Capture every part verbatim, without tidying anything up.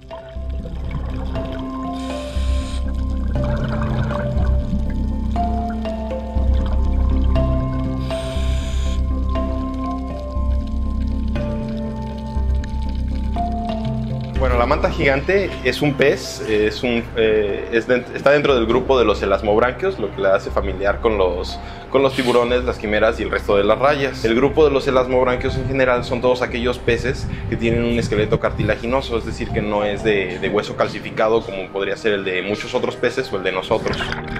Bueno, la manta gigante es un pez, es un, eh, es de, está dentro del grupo de los elasmobranquios, lo que le hace familiar con los, con los tiburones, las quimeras y el resto de las rayas. El grupo de los elasmobranquios en general son todos aquellos peces que tienen un esqueleto cartilaginoso, es decir, que no es de, de hueso calcificado como podría ser el de muchos otros peces o el de nosotros.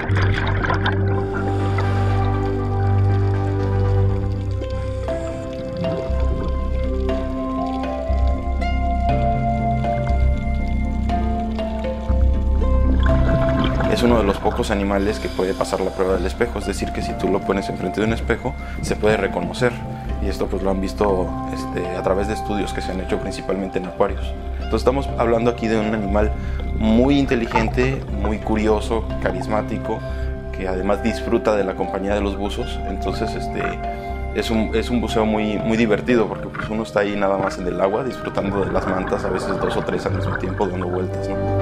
Es uno de los pocos animales que puede pasar la prueba del espejo, es decir, que si tú lo pones enfrente de un espejo, se puede reconocer. Y esto pues lo han visto este, a través de estudios que se han hecho principalmente en acuarios. Entonces estamos hablando aquí de un animal muy inteligente, muy curioso, carismático, que además disfruta de la compañía de los buzos. Entonces este, es, un, es un buceo muy, muy divertido, porque pues, uno está ahí nada más en el agua, disfrutando de las mantas, a veces dos o tres al mismo tiempo, dando vueltas, ¿no?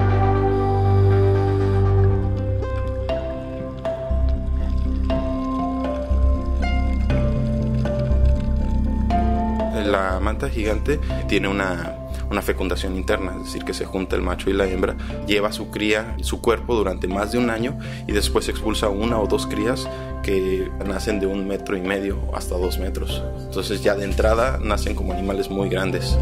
La manta gigante tiene una, una fecundación interna, es decir, que se junta el macho y la hembra, lleva su cría, su cuerpo durante más de un año y después expulsa una o dos crías que nacen de un metro y medio hasta dos metros. Entonces ya de entrada nacen como animales muy grandes.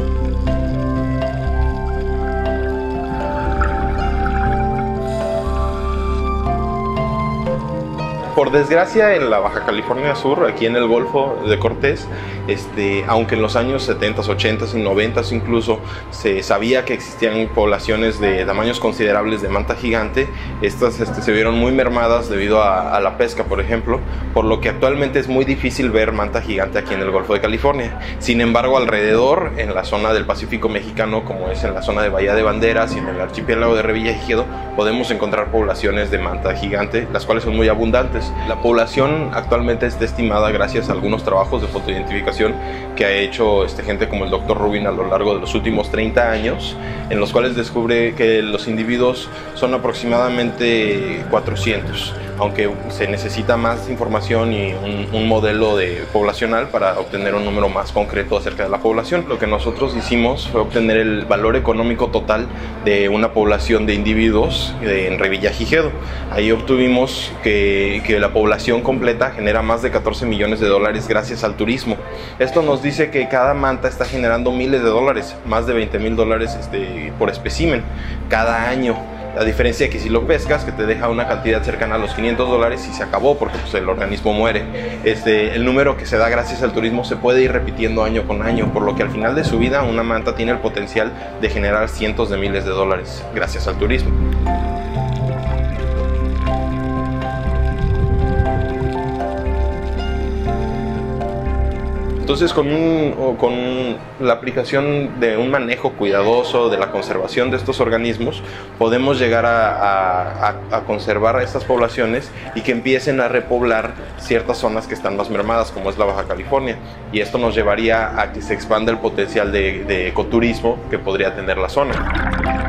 Por desgracia, en la Baja California Sur, aquí en el Golfo de Cortés, este, aunque en los años setenta, ochenta y noventa incluso se sabía que existían poblaciones de tamaños considerables de manta gigante, estas este, se vieron muy mermadas debido a, a la pesca, por ejemplo, por lo que actualmente es muy difícil ver manta gigante aquí en el Golfo de California. Sin embargo, alrededor, en la zona del Pacífico mexicano, como es en la zona de Bahía de Banderas y en el archipiélago de Revillagigedo, podemos encontrar poblaciones de manta gigante, las cuales son muy abundantes. La población actualmente está estimada gracias a algunos trabajos de fotoidentificación que ha hecho este, gente como el doctor Rubin a lo largo de los últimos treinta años, en los cuales descubre que los individuos son aproximadamente cuatrocientos, aunque se necesita más información y un, un modelo de poblacional para obtener un número más concreto acerca de la población. Lo que nosotros hicimos fue obtener el valor económico total de una población de individuos en Revillagigedo. Ahí obtuvimos que, que la población completa genera más de catorce millones de dólares gracias al turismo. Esto nos dice que cada manta está generando miles de dólares, más de veinte mil dólares este, por espécimen cada año. La diferencia es que si lo pescas, que te deja una cantidad cercana a los quinientos dólares y se acabó porque pues, el organismo muere. Este, el número que se da gracias al turismo se puede ir repitiendo año con año, por lo que al final de su vida una manta tiene el potencial de generar cientos de miles de dólares gracias al turismo. Entonces, con, un, con la aplicación de un manejo cuidadoso de la conservación de estos organismos, podemos llegar a, a, a conservar a estas poblaciones y que empiecen a repoblar ciertas zonas que están más mermadas, como es la Baja California. Y esto nos llevaría a que se expanda el potencial de, de ecoturismo que podría tener la zona.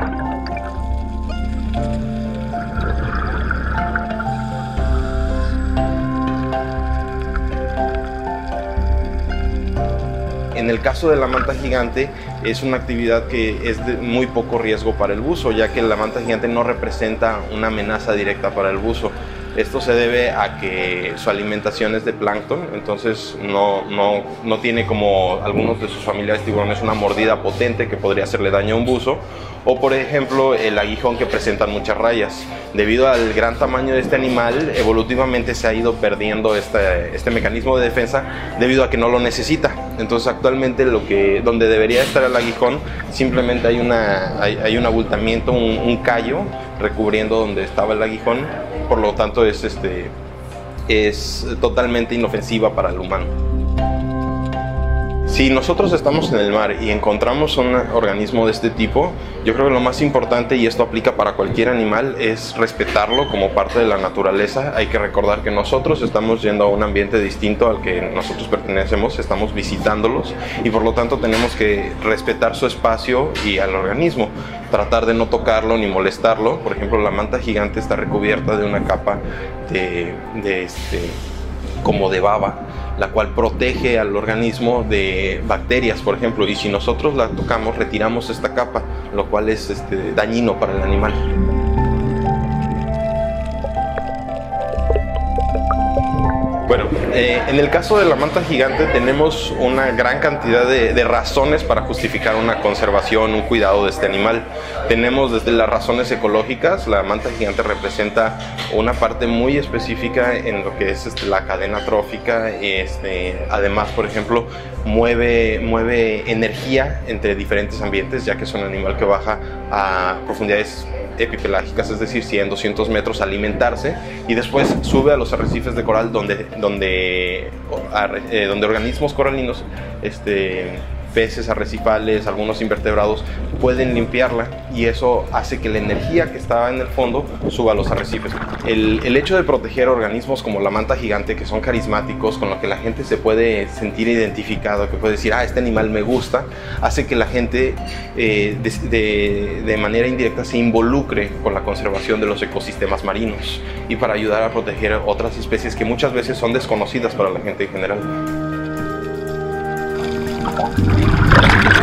En el caso de la manta gigante, es una actividad que es de muy poco riesgo para el buzo, ya que la manta gigante no representa una amenaza directa para el buzo. Esto se debe a que su alimentación es de plancton, entonces no, no, no tiene como algunos de sus familiares tiburones una mordida potente que podría hacerle daño a un buzo, o por ejemplo el aguijón, que presentan muchas rayas. Debido al gran tamaño de este animal, evolutivamente se ha ido perdiendo este, este mecanismo de defensa debido a que no lo necesita. Entonces actualmente lo que, donde debería estar el aguijón, simplemente hay, una, hay, hay un abultamiento, un, un callo recubriendo donde estaba el aguijón, por lo tanto es, este, es totalmente inofensiva para el humano. Si nosotros estamos en el mar y encontramos un organismo de este tipo, yo creo que lo más importante, y esto aplica para cualquier animal, es respetarlo como parte de la naturaleza. Hay que recordar que nosotros estamos yendo a un ambiente distinto al que nosotros pertenecemos, estamos visitándolos y por lo tanto tenemos que respetar su espacio y al organismo, tratar de no tocarlo ni molestarlo. Por ejemplo, la manta gigante está recubierta de una capa de, de este, como de baba, la cual protege al organismo de bacterias, por ejemplo, y si nosotros la tocamos, retiramos esta capa, lo cual es este, dañino para el animal. Bueno, eh, en el caso de la manta gigante tenemos una gran cantidad de, de razones para justificar una conservación, un cuidado de este animal. Tenemos desde las razones ecológicas. La manta gigante representa una parte muy específica en lo que es este, la cadena trófica. Este, además, por ejemplo, mueve, mueve energía entre diferentes ambientes, ya que es un animal que baja a profundidades epipelágicas, es decir, cien, doscientos metros a alimentarse, y después sube a los arrecifes de coral donde, donde, eh, donde organismos coralinos, este, peces arrecifales, algunos invertebrados, pueden limpiarla, y eso hace que la energía que estaba en el fondo suba a los arrecifes. El, el hecho de proteger organismos como la manta gigante, que son carismáticos, con lo que la gente se puede sentir identificado, que puede decir, ah, este animal me gusta, hace que la gente eh, de, de, de manera indirecta se involucre con la conservación de los ecosistemas marinos y para ayudar a proteger otras especies que muchas veces son desconocidas para la gente en general.